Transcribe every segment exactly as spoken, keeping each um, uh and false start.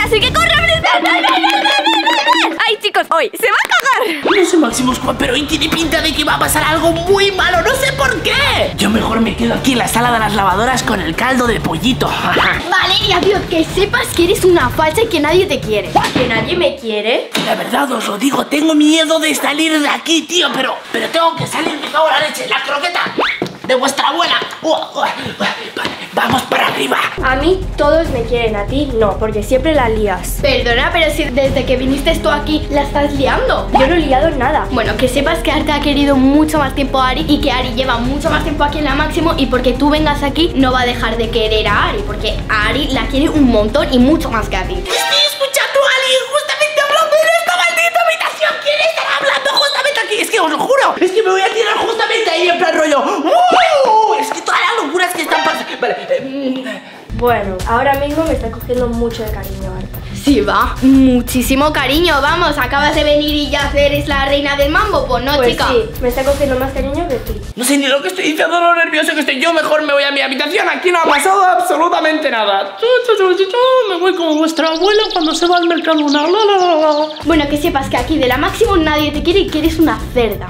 así que corre, Abril. ¡Ven, ven, ven, ven, ven, ven! ¡Ay, chicos! Hoy se va a cagar. No sé, Máximo Squad, pero hoy tiene pinta de que va a pasar algo muy malo. No sé por qué. Yo mejor me quedo aquí en la sala de las lavadoras con el caldo de pollito. Valeria, tío, que sepas que eres una falsa y que nadie te quiere. ¿Que nadie me quiere? La verdad os lo digo, tengo miedo de salir de aquí, tío. Pero, pero tengo que salir, me cago en la leche. La croqueta de vuestra abuela. Uh, uh, uh, Vamos para arriba. A mí todos me quieren, a ti no, porque siempre la lías. Perdona, pero si desde que viniste tú aquí la estás liando. Yo no he liado nada. Bueno, que sepas que Arta ha querido mucho más tiempo a Ari y que Ari lleva mucho más tiempo aquí en la Máximo, y porque tú vengas aquí no va a dejar de querer a Ari, porque a Ari la quiere un montón y mucho más que a ti. Estoy escuchando a alguien justamente hablando en esta maldita habitación. ¿Quién estará hablando justamente aquí? Es que os lo juro, es que me voy a tirar justamente ahí en plan rollo. ¡Uh! Es que todas las locuras que están pasando. Vale, eh, Bueno, ahora mismo me está cogiendo mucho de cariño, Arta. Sí, va, muchísimo cariño. Vamos, acabas de venir y ya eres la reina del mambo. Pues no, Pues chica. sí, me está cogiendo más cariño que ti. no sé ni lo que estoy diciendo, lo nervioso que estoy. Yo mejor me voy a mi habitación. Aquí no ha pasado absolutamente nada. Me voy como vuestra abuela cuando se va al Mercadona. La, la, la, la. Bueno, que sepas que aquí de la Máximo nadie te quiere y que eres una cerda.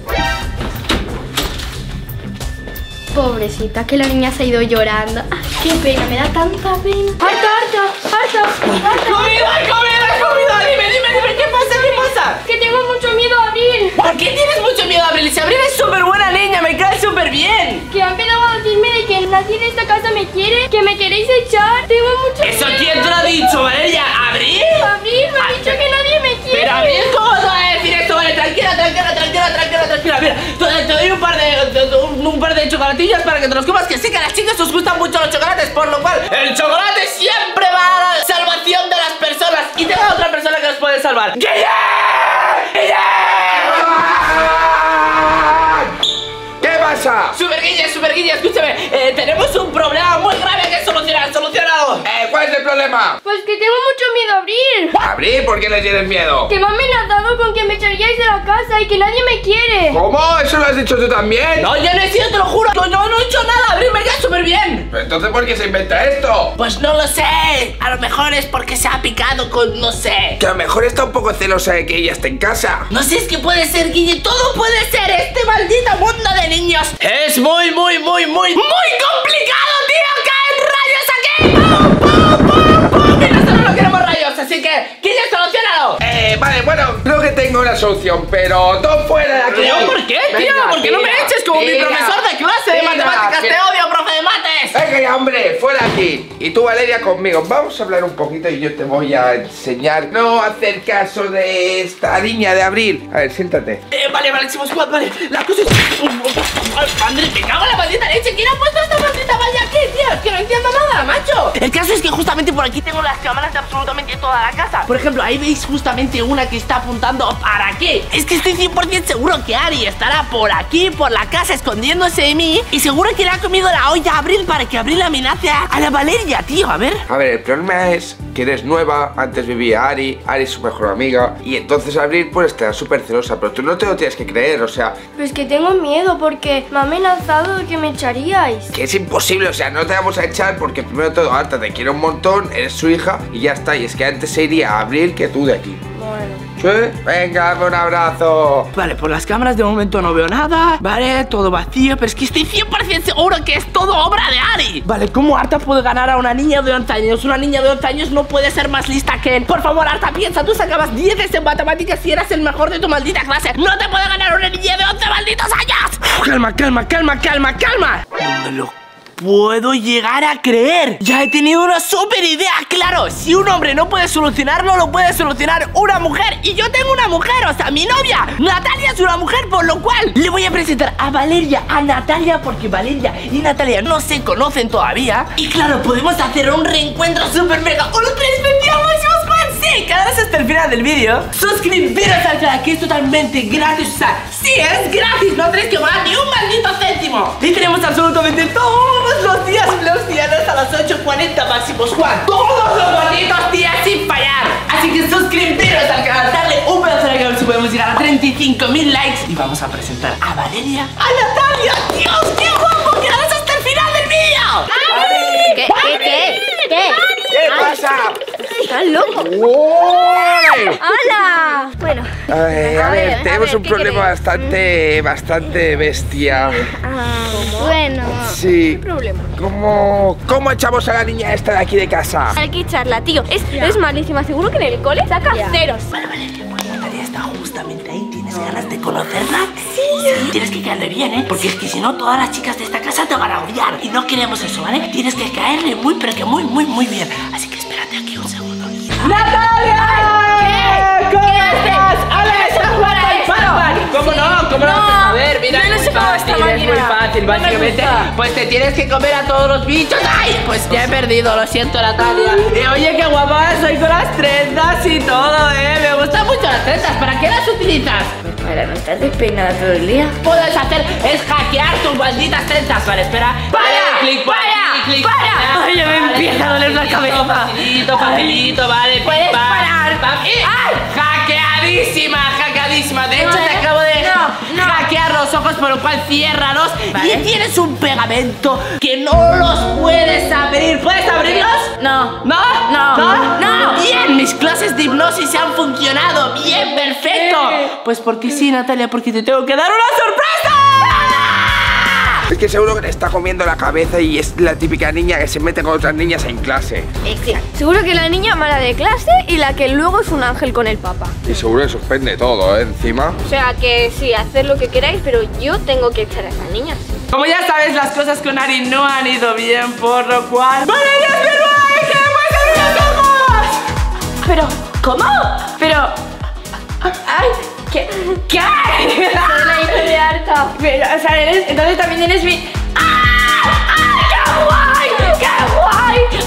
Pobrecita, que la niña se ha ido llorando. Ay, qué pena, me da tanta pena. ¡Arta, Arta! ¡Arta! ¡Arta! ¡Comida, comida, comida! Dime, dime, dime, ¿qué pasa? ¿Qué pasa? ¡Que tengo mucho miedo a Abril! ¿Por qué tienes mucho miedo a Abril? Si Abril es súper buena niña, me cae súper bien. Que han empezado a decirme de que nadie en esta casa me quiere, que me queréis echar. Tengo mucho ¿Eso miedo. quién te lo ha dicho, Valeria? ¿Abril? Abril, me ha dicho que nadie me quiere. Pero Abril, ¿cómo te va a decir esto? Vale, tranquila, tranquila, tranquila, tranquila, tranquila. Mira, te, te doy un par de, de- de- un, un par de chocolatillas para que te los comas. Que sí que a las chicas os gustan mucho los chocolates, por lo cual el chocolate siempre va a la salvación de las personas. Y tengo a otra persona que os puede salvar. ¡Guille! ¡Guille! ¿Qué pasa? Super Guille, Super Guille, escúchame. Eh, tenemos un problema muy grave que solucionar. Solucionado. Eh, ¿cuál es el problema? Pues que tengo mucho miedo a Abril. Abril, ¿por qué le tienes miedo? Que me han amenazado con que me echaríais de la casa y que nadie me quiere. ¿Cómo? ¿Eso lo has dicho tú también? No, yo no he sido, te lo juro. Yo no, no he hecho nada. Abril me cae súper bien. Pero entonces, ¿por qué se inventa esto? Pues no lo sé. A lo mejor es porque se ha picado con, no sé. Que a lo mejor está un poco celosa de que ella esté en casa. No sé, es que puede ser, Guille. Todo puede ser. Este maldito mundo de niños es muy, muy, muy, muy, muy complicado, tío. ¡Caen rayos aquí! ¡Pum, pum, pum, pum! Y nosotros no queremos rayos, así que, Guille, solucionalo. Eh, vale, bueno, creo que tengo una solución, pero todo fuera de aquí. ¿Yo por qué, tío? Venga, ¿Por qué no me tira, eches como mi tira, profesor de clase de tira, matemáticas? que- ¡Te odio, profe de mates! Venga ya, hombre, fuera aquí. Y tú, Valeria, conmigo. Vamos a hablar un poquito y yo te voy a enseñar. No hacer caso de esta niña de Abril. A ver, siéntate. Eh, vale, vale, Simo Squad, vale. La cosa es... Andrés, me cago en la maldita leche. ¿Quién ha puesto esta maldita valla aquí, tío? Es que no entiendo nada, macho. El caso es que justamente por aquí tengo las cámaras de absolutamente toda la casa. Por ejemplo, ahí veis justamente una que está apuntando para aquí. Es que estoy cien por ciento seguro que Ari estará por aquí, por la casa, escondiéndose de mí. Y seguro que le ha comido la olla a Abril para que Abril amenace a, a la Valeria, tío. A ver. A ver, el problema es que eres nueva, antes vivía Ari, Ari es su mejor amiga, y entonces Abril pues estará súper celosa, pero tú no te lo tienes que creer, o sea, Pues que tengo miedo porque me ha amenazado de que me echaríais. que es imposible, o sea, no te vamos a echar porque primero todo, Arta te quiere un montón, eres su hija y ya está, y es que antes se iría a Abril que tú de aquí. Bueno. ¿Sí? Venga, dame un abrazo. Vale, por las cámaras de momento no veo nada. Vale, todo vacío, pero es que estoy cien por ciento seguro que es todo obra de Ari. Vale, ¿cómo Arta puede ganar a una niña de once años? Una niña de once años no puede ser más lista que él. Por favor, Arta, piensa, tú sacabas diez en matemáticas y eras el mejor de tu maldita clase. No te puede ganar una niña de once malditos años. Uf, calma, calma, calma, calma, calma. No me lo puedo llegar a creer. Ya he tenido una súper idea. Claro, si un hombre no puede solucionarlo, lo puede solucionar una mujer. Y yo tengo una mujer, o sea, mi novia Natalia es una mujer, por lo cual le voy a presentar a Valeria a Natalia, porque Valeria y Natalia no se conocen todavía. Y claro, podemos hacer un reencuentro súper mega ultra especial. Sí, quedaros hasta el final del vídeo. Suscribiros al canal, que es totalmente gratis. O sea, sí, es gratis, no tenéis que pagar ni un maldito céntimo. Y tenemos absolutamente todos los días los días a las ocho cuarenta Máximo Squad. Todos los malditos días sin fallar. Así que suscribiros al canal, darle un pedazo de like a ver si podemos llegar a treinta y cinco mil likes. Y vamos a presentar a Valeria, a Natalia. Dios, qué guapo, quedaros hasta el final del vídeo. ¿Qué? ¿Qué? ¿Qué? ¿Qué? ¿Qué pasa? ¿Estás loco? ¡Hala! Bueno. Ay, a, A ver, ver, tenemos a ver, un ¿qué problema queréis? bastante, bastante bestia. Bueno. Sí. ¿Qué problema? ¿Cómo, ¿Cómo echamos a la niña esta de aquí de casa? Hay que echarla, tío. Es, es malísima. Seguro que en el cole saca ceros. Vale, vale, pues Natalia está justamente ahí. ¿Tienes ganas de conocerla? Sí. Sí, tienes que caerle bien, ¿eh? Porque es que si no, todas las chicas de esta casa te van a odiar. Y no queremos eso, ¿vale? Tienes que caerle muy, pero que muy, muy, muy bien. Así que espérate aquí un segundo. ¡Natalia! ¿Qué? ¿Cómo ¿Qué haces? estás? ¡Hala, ¿Qué está haces jugando para al esto? Powerball! ¿Cómo no? ¿Cómo no? No, A ver, mira, yo no es sé muy cómo esta fácil, es muy máquina. fácil, No me básicamente. gusta. Pues te tienes que comer a todos los bichos. ¡Ay! Pues ya he perdido, lo siento, Natalia. Eh, oye, qué guapa soy con las trenzas y todo, ¿eh? Me gustan mucho las trenzas. ¿Para qué las utilizas? Para no estar despeinada todo el día. Puedes hacer es hackear tus malditas trenzas. Vale, espera. ¡Para! Vale, clic, por ¡Para! aquí, clic, ¡Para! allá. Ay, ya me Vale, empieza a doler la facilito, cabeza. Facilito, facilito, vale. ¿Puedes pim, pam, parar? pam, y- ¡Ay! Hackeadísima, hackeadísima. De hecho, No, te eh. acabo de No, no. hackear los ojos, por lo cual ciérralos. Vale. Y tienes un pegamento que no los puedes abrir. ¿Puedes abrirlos? No. ¿No? No. ¿No? No. Bien, mis clases de hipnosis han funcionado. Bien, perfecto. Pues porque sí, Natalia, porque te tengo que dar una sorpresa. Es que seguro que te está comiendo la cabeza y es la típica niña que se mete con otras niñas en clase. Seguro que la niña mala de clase y la que luego es un ángel con el papá. Y seguro que suspende todo, ¿eh? Encima. O sea que sí, haced lo que queráis, pero yo tengo que echar a esa niña. Como ya sabes, las cosas con Ari no han ido bien, por lo cual... ¡Valeria, es verdad! ¡Que me abrir los ojos! Pero, ¿cómo? Pero... ¡Ay! ¿Qué? ¿Qué? Soy la hija de Arta. Pero, o sea, eres, entonces también eres mi... ¡Ay! ¡Ay, qué guay! ¡Qué guay!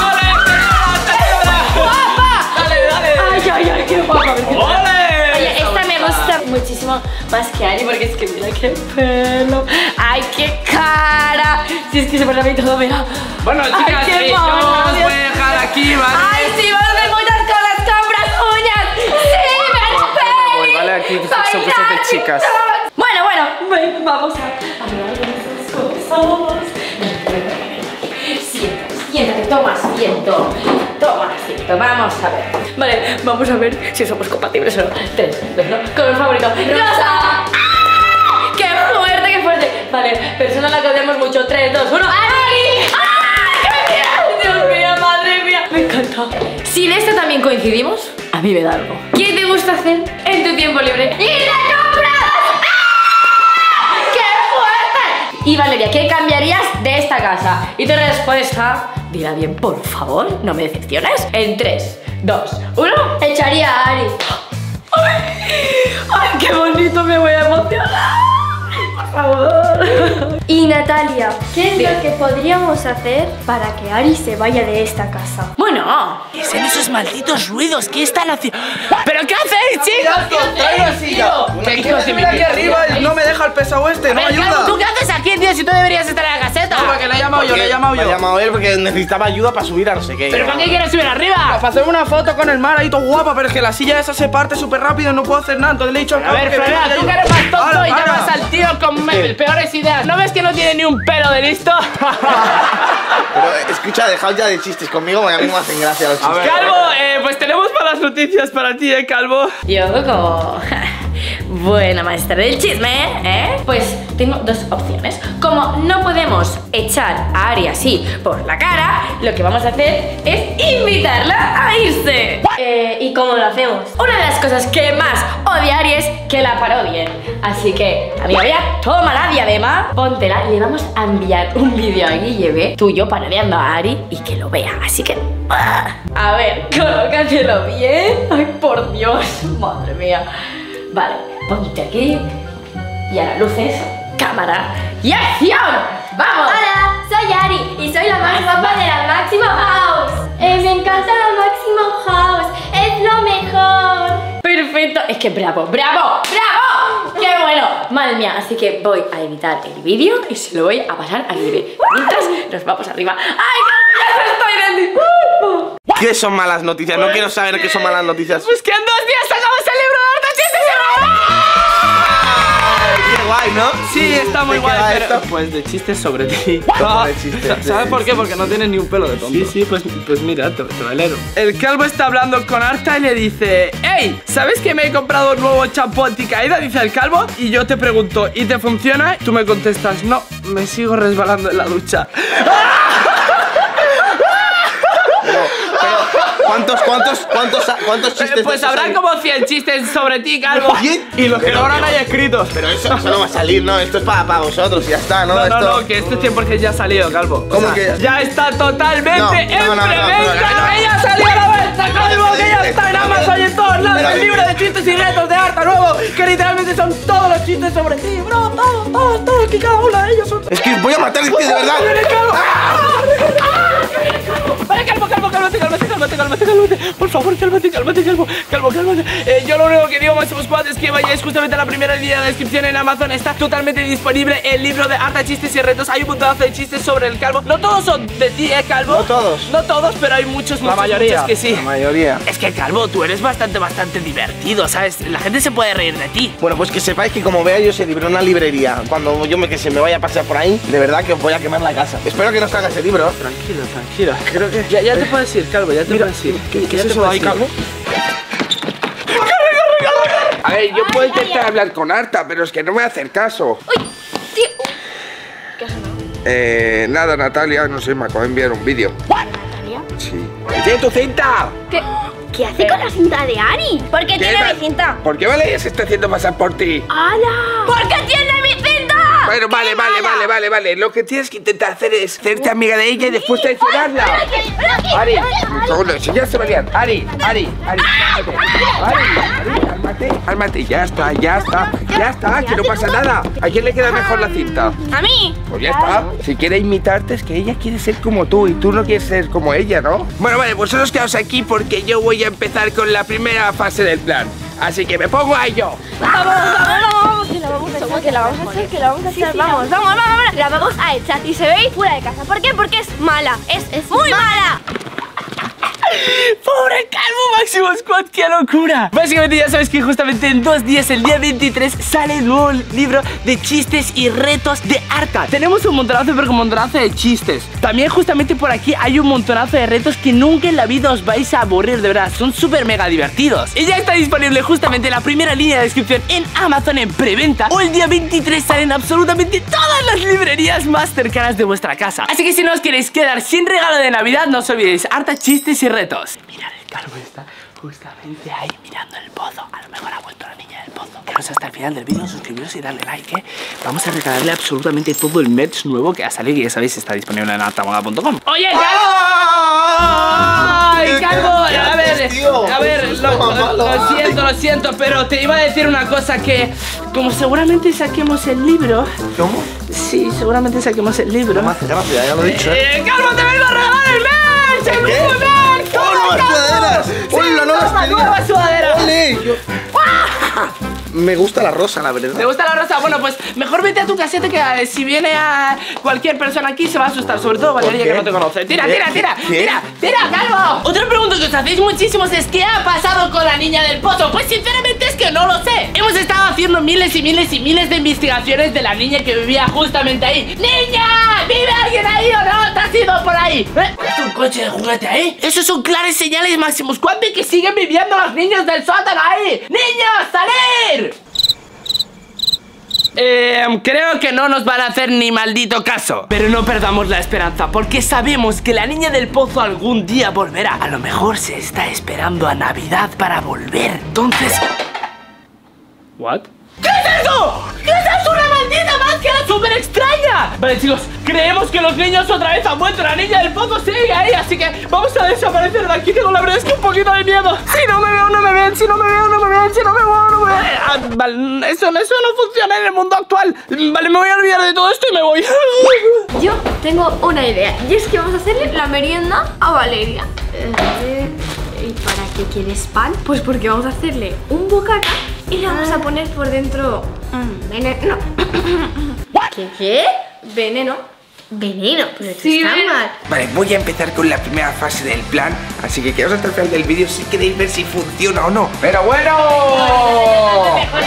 ¡Ay! ¡Guapa! Dale, dale. Ay, ay, ay, qué guapa. ¡Ole! Oye, esta me gusta muchísimo más que Ari porque es que mira qué pelo. Ay, qué cara. Si es que se me ve todo, mira. Bueno, Ay, chicas, qué eh, yo mona, os Dios. voy a dejar aquí, ¿vale? Ay, sí, vamos de muchas cosas, compras, uñas. Sí, ven, Voy, vale, aquí son cosas de chicas. Bueno, bueno, ven, vamos a hablar de esas cosas. Siéntate, siéntate, toma asiento. Toma asiento, vamos a ver. Vale, vamos a ver si somos compatibles o no. Tres, dos, uno. Color favorito. ¡Rosa! ¡Ah! ¡Qué fuerte, qué fuerte! Vale, persona a la que odiamos mucho. Tres, dos, uno. ¡Ari! ¡Ah! ¡Qué bien! Dios mío, madre mía. Me encanta. Si en esto también coincidimos, a mí me da algo. ¿Qué te gusta hacer en tu tiempo libre? ¡Ir de compras! ¡Ah! ¡Qué fuerte! Y Valeria, ¿qué cambiarías de esta casa? Y tu respuesta, dila bien, por favor, no me decepciones. En tres, dos, uno. Echaría a Ari. ¡Ay, qué bonito! Me voy a emocionar. Por favor. Y Natalia, ¿qué es lo que podríamos hacer para que Ari se vaya de esta casa? Bueno, ¿Qué son esos malditos ruidos? ¿Qué están haciendo? ¿Pero qué hacéis, chicos? ¡Trae una silla! ¿Qué Que estoy aquí arriba y no me deja el pesado este, no me ayuda. ¿Tú qué haces aquí, tío? Si tú deberías estar en la caseta. No, porque le he llamado yo, le he llamado Me ha yo. llamado él porque necesitaba ayuda para subir a no sé qué. ¿Pero para qué quieres subir arriba? Para hacer una foto con el mar ahí todo guapa, pero es que la silla esa se parte súper rápido y no puedo hacer nada. Entonces le he dicho al A ver, cabrón que Flavia, venga y tú que ayude. eres más tonto Ahora, y para. llamas al tío con me- peores ideas. ¿No ves que no tiene ni un pelo de listo? Pero eh, escucha, dejad ya de chistes conmigo, porque a mí no me hacen gracia los chistes. Calvo, eh, pues tenemos malas noticias para ti, eh, Calvo. yo como buena maestra del chisme, ¿eh? Pues tengo dos opciones. Como no podemos echar a Ari así por la cara, lo que vamos a hacer es invitarla a irse. Eh, ¿Y cómo lo hacemos? Una de las cosas que más odia a Ari es que la parodien. Así que, amiga mía, toma la diadema, póntela y le vamos a enviar un vídeo a Guille tuyo parodiando a Ari y que lo vea. Así que, ¡ah! A ver, colócatelo bien. Ay, por Dios, madre mía. Vale, ponte aquí. Y ahora luces, cámara y acción. ¡Vamos! Hola, soy Ari y soy la más guapa de la Máximo House. Eh, me encanta la Máximo House, es lo mejor. Perfecto, es que bravo, bravo, bravo. ¡Qué bueno! Madre mía, así que voy a editar el vídeo y se lo voy a pasar a Guille. Mientras nos vamos arriba. ¡Ay, ya me estoy dentro! ¿Qué son malas noticias? No quiero saber qué son malas noticias. Pues que en dos días sacamos el libro de harta chistes y... ¡Qué guay, ¿no? Sí, está muy ¿De qué guay, va pero... esto? Pues de chistes sobre ti. ¿Cómo de chistes? ¿Sabes por qué? Porque no tienes ni un pelo de tonto. Sí, sí, pues, pues mira, te, te lo leo. El calvo está hablando con Arta y le dice: ¡Ey! ¿Sabes que me he comprado un nuevo champú anticaída? Dice el calvo. Y yo te pregunto: ¿y te funciona? Tú me contestas: no, me sigo resbalando en la ducha. ¿Cuántos, cuántos, cuántos, cuántos chistes? Eh, pues de esos habrá hay? como cien chistes sobre ti, calvo. ¿Cien? Y los que Pero no habrán que- ahí escritos. Pero eso, eso no va a salir, ¿no? Esto es para, para vosotros y ya está, ¿no? No, no, Esto... no, que este cien por ciento ya ha salido, calvo. ¿Cómo O sea, que? ya está totalmente No, en no, no, no, no, preventa. no, no. ¡Que ya salió a la venta, calvo! ¡Que ya está en Amazon y en todos lados! Pero- El libro de chistes y retos de Arta nuevo, que literalmente son todos los chistes sobre ti, bro. Todos, todos, todos, que cada uno de ellos son... Es que voy a matar este de verdad. ¡Viene el calvo! Vale, calvo, calvo, cálmate, cálmate, cálmate, cálmate, cálmate. Por favor, cálmate, cálmate, calvo, calvo, cálmate. Eh, yo lo único que digo, Máximo Squad, es que vayáis justamente a la primera línea de descripción en Amazon. Está totalmente disponible el libro de Arta, chistes y retos. Hay un montonazo de chistes sobre el calvo. No todos son de ti, eh, calvo. No todos. No todos, pero hay muchos, muchos, mayoría. muchos que sí. La mayoría. Es que, calvo, tú eres bastante, bastante divertido, ¿sabes? La gente se puede reír de ti. Bueno, pues que sepáis que como vea yo ese libro en una librería, cuando yo me que se me vaya a pasear por ahí, de verdad que os voy a quemar la casa. Espero que no salga ese libro. Tranquilo, tranquilo. Creo que... Ya, ya te puedes ir, calvo, ya te Mira, puedes ir. ¿qué, qué Ya es te eso de ahí, puedes ir. calvo? A ver, yo Ay, puedo ay, intentar ay. hablar con Arta, pero es que no me hace caso. Uy, tío. ¿Qué has sonado? Eh, nada, Natalia, no sé, me acabo de enviar un vídeo. ¿Natalia? Sí. ¿Qué tiene tu cinta? ¿Qué, ¿Qué hace con la cinta de Ari? ¿Por qué ¿Qué tiene va- mi cinta? ¿Por qué Valeria se está haciendo pasar por ti? ¡Hala! ¿Por qué tiene mi cinta? Bueno, vale, vale, vale, vale, vale. Lo que tienes que intentar hacer es hacerte amiga de ella y después traicionarla. Ari, no, si ya se va a liar. Ari, Ari, Ari, cálmate. Ari, Ari, cálmate, cálmate. Ya está, ya está, ya está, que no pasa nada. ¿A quién le queda mejor la cinta? ¿A mí? Pues ya está. Si quiere imitarte es que ella quiere ser como tú y tú no quieres ser como ella, ¿no? Bueno, vale, pues solo quedaos aquí porque yo voy a empezar con la primera fase del plan. Así que me pongo a ello. Vamos, vamos, vamos, que la vamos a hacer, que la vamos a hacer, que la vamos a hacer. Vamos, vamos, vamos, vamos. La vamos a echar y se ve ir fuera de casa. ¿Por qué? Porque es mala. Es, es muy mala. ¡Pobre calvo, Máximo Squad! ¡Qué locura! Básicamente ya sabes que justamente en dos días, el día veintitrés, sale el nuevo libro de chistes y retos de Arta. Tenemos un montonazo, pero un montonazo de chistes. También justamente por aquí hay un montonazo de retos que nunca en la vida os vais a aburrir, de verdad. Son súper mega divertidos. Y ya está disponible justamente en la primera línea de descripción en Amazon en preventa. O el día veintitrés salen absolutamente todas las librerías más cercanas de vuestra casa. Así que si no os queréis quedar sin regalo de Navidad, no os olvidéis, Arta, chistes y retos. Mirad, el calvo está justamente ahí mirando el pozo. A lo mejor ha vuelto la niña del pozo. Quedaos hasta el final del vídeo, suscribiros y darle like, ¿eh? Vamos a regalarle absolutamente todo el merch nuevo que ha salido, que ya sabéis está disponible en artamoda punto com. ¡Oye, ¡ay, calvo! A ver, a ver, lo, lo- lo siento, lo siento, pero te iba a decir una cosa que, como seguramente saquemos el libro... ¿Cómo? Sí, seguramente saquemos el libro. No me hace gracia, ya lo he dicho, ¿eh? ¡Eh, calvo, te vengo a regalar el merch! ¡El ¿Qué? nuevo merch! ¡Oh, nuevas sudaderas! ¡Uy, la nueva ¡Nueva, nueva sudadera! ¡Ole! Yo- Me gusta la rosa, la verdad. ¿Te gusta la rosa? Bueno, pues mejor vete a tu caseta que eh, si viene a cualquier persona aquí se va a asustar. Sobre todo Valeria, qué? que no te conoce. Tira, ¿Qué? tira, tira, ¿Qué? tira, tira, calvo. Otra pregunta que os hacéis muchísimos es ¿qué ha pasado con la niña del pozo? Pues sinceramente es que no lo sé. Hemos estado haciendo miles y miles y miles de investigaciones de la niña que vivía justamente ahí. ¡Niña! ¿Vive alguien ahí o no? ¿Te has ido por ahí? ¿Eh? ¿Es un coche de juguete ahí? Esos son claras señales, Máximos. ¿Cuándo que siguen viviendo los niños del sótano ahí? ¡Niños, salir! Eh, creo que no nos van a hacer ni maldito caso. Pero no perdamos la esperanza, porque sabemos que la niña del pozo algún día volverá. A lo mejor se está esperando a Navidad para volver. Entonces... ¿What? ¿Qué es eso? ¿Qué es eso? ¡Una maldita máscara súper extraña! Vale, chicos, creemos que los niños otra vez han vuelto. La niña del pozo sigue ahí, así que vamos a desaparecer de aquí. Tengo la verdad es que un poquito de miedo. Si no me veo, no me ven. Si no me veo, no me ven. Si no me veo, no me ven. Ah, vale, eso, eso no funciona en el mundo actual. Vale, me voy a olvidar de todo esto y me voy. Yo tengo una idea. Y es que vamos a hacerle la merienda a Valeria. Eh, ¿Y para qué quieres pan? Pues porque vamos a hacerle un bocata y le vamos a poner por dentro mm, veneno. ¿Qué? ¿Qué? Veneno. Veneno, pero Sí, está veneno. mal. Vale, voy a empezar con la primera fase del plan, así que quedaos hasta el final del vídeo si queréis ver si funciona o no. ¡Pero bueno!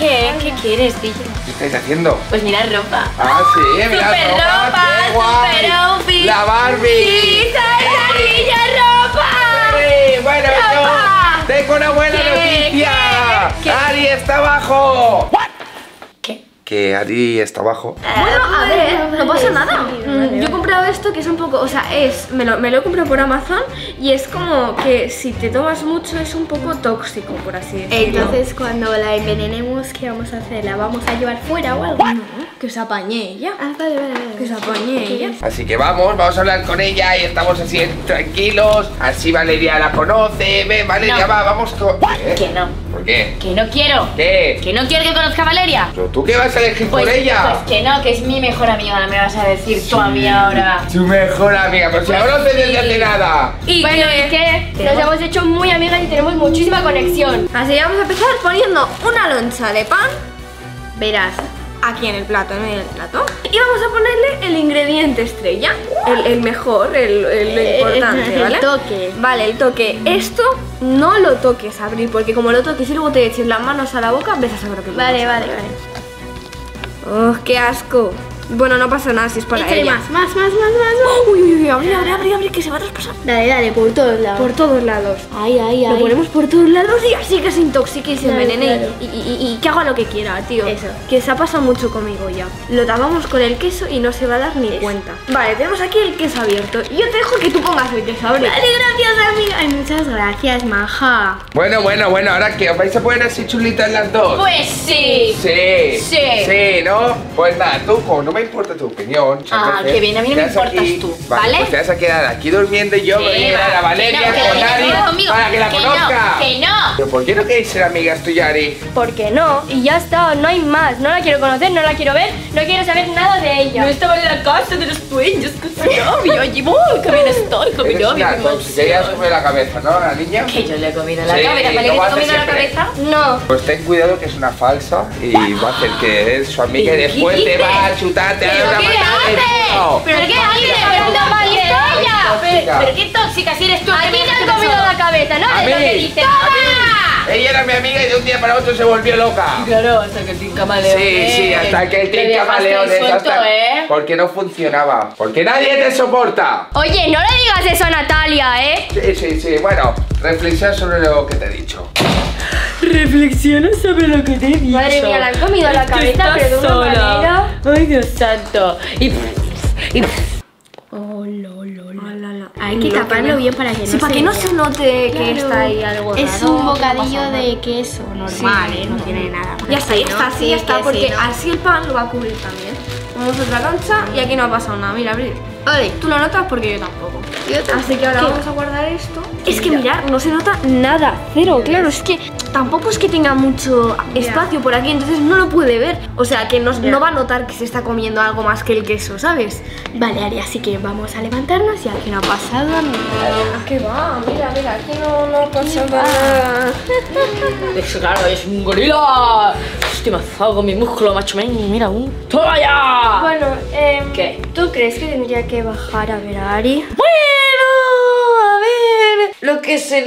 ¿Qué? ¿Qué quieres, tío? ¿Qué estáis haciendo? Pues mirar ropa. Ah, sí, mira ¡Super ropa! qué guay. ¡Super outfit! ¡La Barbie! ¡Sí, soy la niña ropa! Sí, bueno, ¡Ropa! yo tengo una buena ¿Qué? noticia. ¿Qué? ¿Qué? Ari está abajo. ¿Qué? Que Ari está abajo. Bueno, a ver, no pasa nada. Mm, Yo he comprado esto que es un poco, o sea, es, me lo, me lo he comprado por Amazon y es como que si te tomas mucho es un poco tóxico, por así decirlo. Entonces cuando la envenenemos, ¿qué vamos a hacer? ¿La vamos a llevar fuera o algo? No, que se apañe ella. Ah, vale, vale, vale. Que se apañe ella. Así que vamos, vamos a hablar con ella y estamos así tranquilos. Así Valeria la conoce. Ven, Valeria, No. va, vamos con... ¿Eh? Que no. ¿Por qué? Que no quiero. ¿Qué? Que no quiero que conozca a Valeria. ¿Pero tú qué vas a elegir Pues, por ella? pues que no, que es mi mejor amiga, no me vas a decir tú a mí ahora. Su mejor amiga, pero si ahora no te desde hace nada. ¿Y Bueno, qué? es que Tenemos- nos hemos hecho muy amigas y tenemos muchísima conexión. Así que vamos a empezar poniendo una loncha de pan Verás. aquí en el plato, en medio del plato. Y vamos a ponerle el ingrediente estrella, el, el mejor, el, el- lo importante, el ¿vale? toque. Vale, el toque. Esto no lo toques, Abril, porque como lo toques y luego te eches las manos a la boca, ves a saber lo que Vale, pasa. vale, vale. ¡Oh, qué asco! Bueno, no pasa nada si es para Échale ella. más, más, más, más, más, más. Uy, uy, uy, abre, abre, abre, abre, que se va a traspasar. Dale, dale, por todos lados. Por todos lados. Ay, ay, Lo ay. ponemos por todos lados y así que se intoxique y se Claro, envenene claro. y, y- y- y que haga lo que quiera, tío. Eso. Que se ha pasado mucho conmigo ya. Lo tapamos con el queso y no se va a dar ni cuenta. Vale, tenemos aquí el queso abierto. Y yo te dejo que tú pongas el queso abierto. Vale, gracias, amiga. Ay, muchas gracias, maja. Bueno, bueno, bueno, ahora que os vais a poner así chulitas las dos. Pues sí. Sí, Sí. sí, ¿no? Pues nada, tú, como no me importa tu opinión, Ah, Chantal, qué bien, a mí no te me vas importas aquí- tú, vale, ¿vale? Pues te vas a quedar aquí durmiendo y yo Sí, voy a llevar va, a Valeria que no, que con no, Ari que no, conmigo, para que la que no, conozca. que no. ¿Pero por qué no queréis ser amigas tú y Ari? ¿Por qué no? Y ya está, no hay más. No la quiero conocer, no la quiero ver, no quiero saber nada de ella. No estaba en la casa de los dueños con su novio. Allí voy, que bien estoy con mi Eres novio. una qué tontería emoción. sobre la cabeza, ¿no, la niña? Que yo le he comido la Sí, cabeza. lo ¿Valeria te va a ha hacer comido la siempre. Ah, cabeza? No. Pues ten cuidado que es una falsa y va a hacer que es su amiga y ¿Pero qué después te dices? va a chutar, te va a dar ¿Pero una qué patada en el haces? culo. ¿Pero qué haces? ¿Pero no vale ella? Tóxica. ¿Pero qué tóxica si eres tú? A que ti me te has han comido hecho? la cabeza, ¿no? A Es lo que mí, dices. a mí. Ella era mi amiga y de un día para otro se volvió loca. Claro, hasta que el Team Camaleón. Sí, sí, hasta que el Le Team dejaste Camaleones, suelto, hasta... ¿eh? Porque no funcionaba. Porque nadie te soporta. Oye, no le digas eso a Natalia, ¿eh? Sí, sí, sí. Bueno, reflexiona sobre lo que te he dicho. Reflexiona sobre lo que te he dicho. Madre mía, le han comido la Es que cabeza, estás pero de una sola. manera. Ay, Dios santo. Y. y Oh, lo, lo, lo. Ah, la, la. Hay que Lo taparlo no- bien para que no Sí, para se que no vea. se note que Claro. está ahí algo Es raro, un que no bocadillo pasa nada. de queso normal, Sí, ¿eh? No no. tiene nada. Ya está, ya ¿no? está, así Sí, ya está, que porque sí, ¿no? así el pan lo va a cubrir también. Ponemos otra loncha y aquí no ha pasado nada. Mira, Abril. Ole. Tú lo notas porque yo tampoco. Así que ahora ¿Qué? vamos a guardar esto. Es que mirar, no se nota nada, cero. Claro, es que tampoco es que tenga mucho espacio por aquí, entonces no lo puede ver. O sea, que no, no va a notar que se está comiendo algo más que el queso, ¿sabes? Vale, Ari, así que vamos a levantarnos y aquí no ha pasado nada. ¿Qué va? Mira, mira, aquí no, no pasa nada. Es claro, es un gorila. Hostia, me afago mi músculo, macho. Men, mira, un. ¡Toma ya! Bueno, eh, ¿Qué? ¿tú crees que tendría que bajar a ver a Ari? Bueno, a ver. Lo que se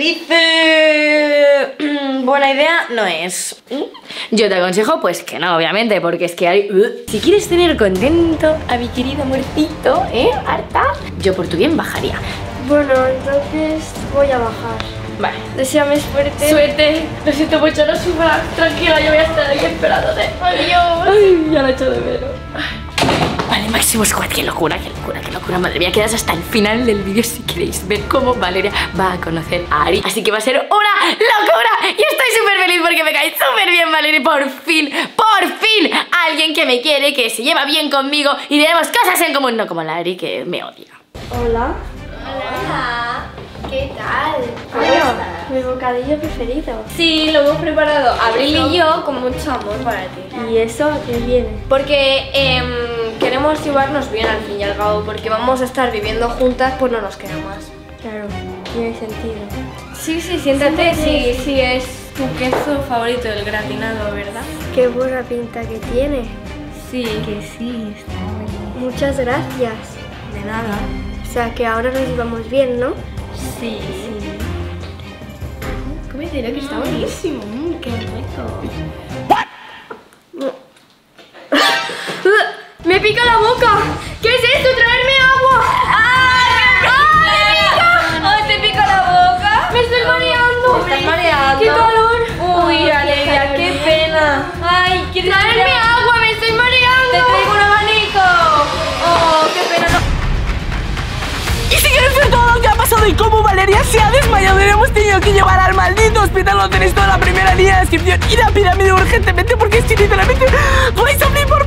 dice. Buena idea no es. Yo te aconsejo, pues que no, obviamente, porque es que hay. uh, Si quieres tener contento a mi querido amorcito, ¿eh? Harta, yo por tu bien bajaría. Bueno, entonces voy a bajar. Vale. Deseame suerte. Suerte, lo siento mucho, no sufras. Tranquila, yo voy a estar aquí esperándote. Adiós. Ay, ya la echo de menos. Vale, Máximo Squad, qué locura, qué locura, qué locura. Madre mía, quedas hasta el final del vídeo si queréis ver cómo Valeria va a conocer a Ari. Así que va a ser una locura. Y estoy súper feliz porque me cae súper bien Valeria. Por fin, por fin, alguien que me quiere, que se lleva bien conmigo y tenemos cosas en común. No como la Ari, que me odia. Hola. Hola, ¿qué tal? Bueno, mi bocadillo preferido. Sí, lo hemos preparado Abril y yo con mucho amor para ti. ¿Y eso a qué viene? Porque em, queremos llevarnos bien al fin y al cabo, porque vamos a estar viviendo juntas, pues no nos queda más. Claro, tiene sentido. Sí, sí, siéntate, sí, sí, es tu queso favorito, el gratinado, ¿verdad? Qué buena pinta que tiene. Sí. Que sí, está bueno. Muchas gracias. De nada. O sea que ahora nos llevamos bien, ¿no? Sí. Cómetelo, que está buenísimo. Mm, qué rico. Me pica la boca. ¿Qué es esto? ¡Traerme agua! ¡Ay, me pica! ¡Ay, te pica la boca! Me estoy mareando. ¿Me estás mareando? ¡Qué calor! Uy, Valeria, qué pena. Ay, ¿quieres ¡Traerme agua! ¡Me estoy mareando! ¡Te traigo un abanico! ¡Oh, qué pena! No. Y si quieres ver todo lo que ha pasado y cómo Valeria se ha desmayado y le hemos tenido que llevar al maldito hospital, lo tenéis toda la primera línea de descripción y la pirámide urgentemente porque es que literalmente vais a flipar.